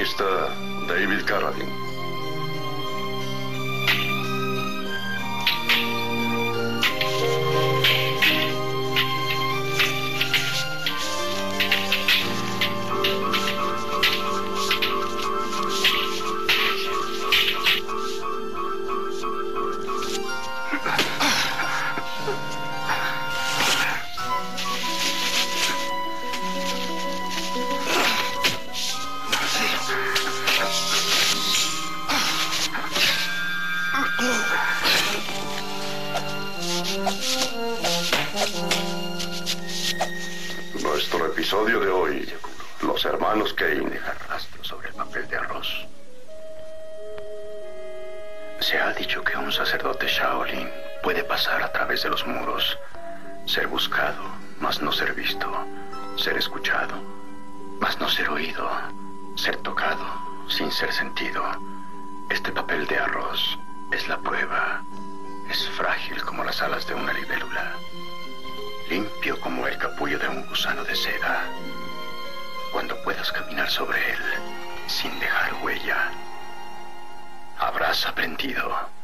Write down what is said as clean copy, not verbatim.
protagonista David Carradine. Nuestro episodio de hoy, los hermanos Kane. Dejar rastro sobre el papel de arroz. Se ha dicho que un sacerdote Shaolin puede pasar a través de los muros, ser buscado, mas no ser visto, ser escuchado, mas no ser oído, ser tocado, sin ser sentido. Este papel de arroz es la prueba. Es frágil como las alas de una libélula, limpio como el capullo de un gusano de seda. Cuando puedas caminar sobre él sin dejar huella, habrás aprendido.